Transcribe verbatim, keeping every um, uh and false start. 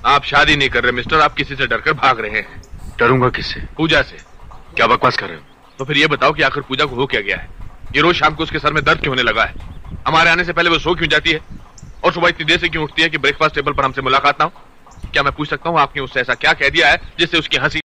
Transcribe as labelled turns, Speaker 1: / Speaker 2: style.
Speaker 1: आप शादी नहीं कर रहे मिस्टर, आप किसी से डरकर भाग रहे हैं।
Speaker 2: डरूंगा किससे?
Speaker 1: पूजा से।
Speaker 2: क्या बकवास कर रहे हो?
Speaker 1: तो फिर ये बताओ कि आखिर पूजा को हो क्या गया है? ये रोज शाम को उसके सर में दर्द क्यों होने लगा है? हमारे आने से पहले वो सो क्यों जाती है और सुबह इतनी देर से क्यों उठती है कि ब्रेकफास्ट टेबल पर हमसे मुलाकात ना हो? क्या मैं पूछ सकता हूँ आपने उससे ऐसा क्या कह दिया है जिससे उसकी हंसी